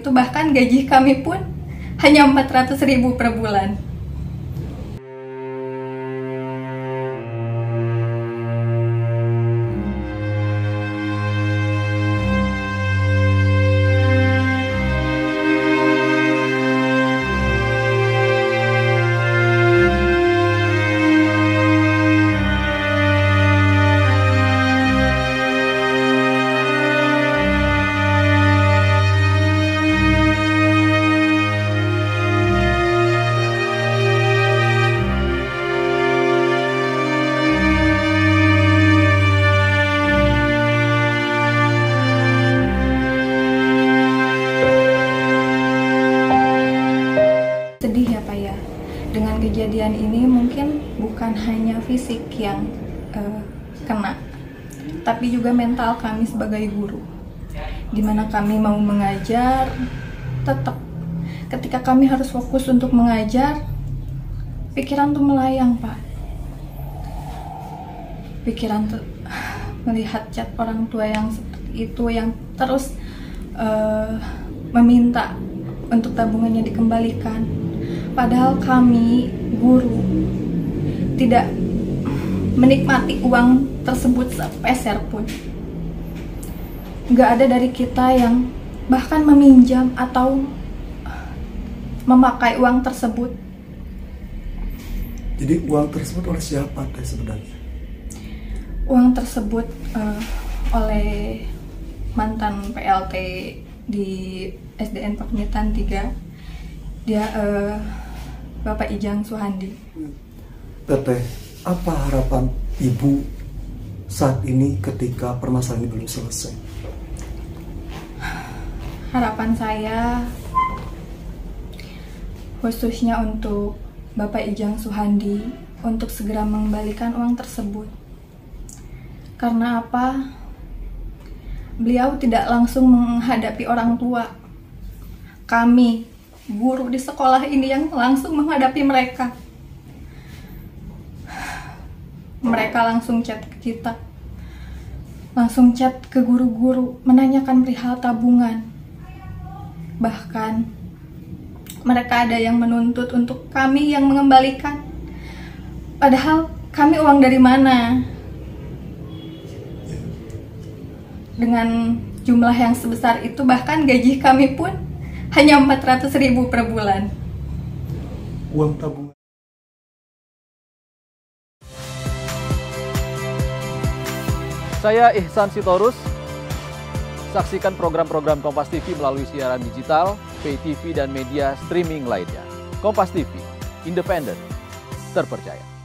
Itu bahkan gaji kami pun hanya 400.000 per bulan. Sedih ya Pak ya, dengan kejadian ini mungkin bukan hanya fisik yang kena, tapi juga mental kami sebagai guru. Dimana kami mau mengajar, tetap ketika kami harus fokus untuk mengajar, pikiran tuh melayang Pak. Pikiran tuh melihat chat orang tua yang seperti itu, yang terus meminta untuk tabungannya dikembalikan. Padahal kami, guru, tidak menikmati uang tersebut sepeser pun. Nggak ada dari kita yang bahkan meminjam atau memakai uang tersebut. Jadi uang tersebut oleh siapa teh sebenarnya? Uang tersebut oleh mantan PLT di SDN Pakmitan 3. Dia Bapak Ijang Suhandi. Teteh, apa harapan Ibu saat ini ketika permasalahan ini belum selesai? Harapan saya khususnya untuk Bapak Ijang Suhandi untuk segera mengembalikan uang tersebut. Karena apa? Beliau tidak langsung menghadapi orang tua. Kami guru di sekolah ini yang langsung menghadapi mereka. Mereka langsung chat ke kita, langsung chat ke guru-guru menanyakan perihal tabungan. Bahkan mereka ada yang menuntut untuk kami yang mengembalikan. Padahal kami uang dari mana? Dengan jumlah yang sebesar itu, bahkan gaji kami pun hanya 400.000 per bulan. Uang tabungan. Saya Ihsan Sitorus. Saksikan program-program Kompas TV melalui siaran digital, pay TV, dan media streaming lainnya. Kompas TV, independen, terpercaya.